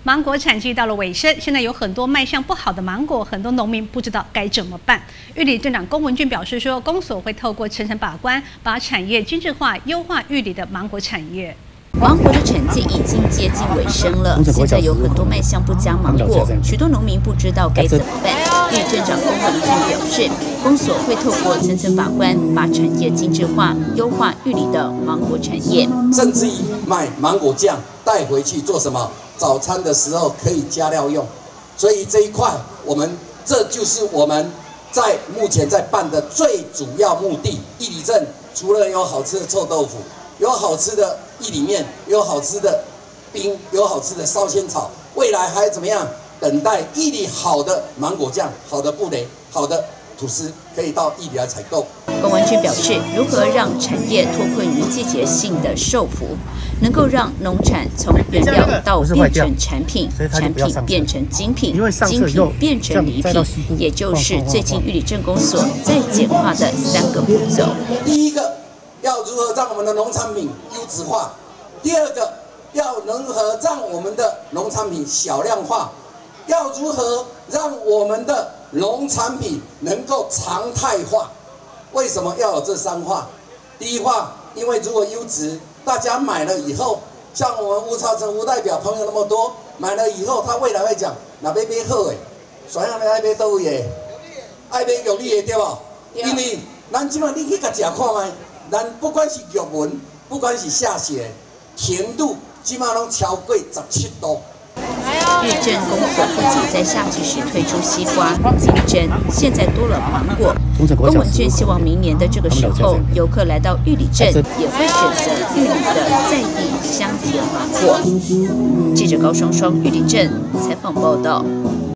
芒果产季到了尾声，现在有很多卖相不好的芒果，很多农民不知道该怎么办。玉里镇长龚文俊表示说，公所会透过层层把关，把产业精致化，优化玉里的芒果产业。 芒果的产季已经接近尾声了，现在有很多卖相不佳芒果，许多农民不知道该怎么办。玉里镇长龚文俊表示，公所会透过层层把关，把产业精致化，优化玉里的芒果产业。 甚至于买芒果酱带回去做什么？早餐的时候可以加料用。所以这一块，这就是我们目前在办的最主要目的。玉里镇除了有好吃的臭豆腐，有好吃的 玉里面有好吃的冰，有好吃的烧仙草，未来还怎么样？等待玉里好的芒果酱、好的布雷、好的吐司，可以到玉里来采购。 龚文俊表示，如何让产业脱困于季节性的受缚，能够让农产从原料到变成产品，产品变成精品，精品变成礼品，也就是最近玉里镇公所在简化的3个步骤。 第一个， 要如何让我们的农产品优质化？第二个，要如何让我们的农产品小量化？要如何让我们的农产品能够常态化？为什么要有这3化？第一化，因为如果优质，大家买了以后，像我们吴超成吴代表朋友那么多，买了以后，他未来会讲，那买好诶，选样的爱买倒位诶，爱买有利的对吧？因为咱今晚你去甲食看卖。 咱不管是玉文，不管是下雪，甜度基本上都超过17度。 玉镇公所不仅在夏季时推出西瓜、金针，现在多了芒果。龚文俊希望明年的这个时候，游客来到玉里镇也会选择玉里的在地香甜芒果。记者高双双玉里镇采访报道。